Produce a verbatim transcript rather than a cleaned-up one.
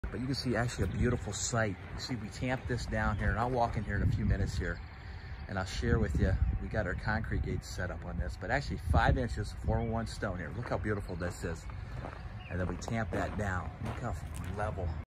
But you can see actually a beautiful sight. You see, we tamped this down here, and I'll walk in here in a few minutes here, and I'll share with you, we got our concrete gates set up on this, but actually five inches, four oh one stone here. Look how beautiful this is. And then we tamp that down. Look how level.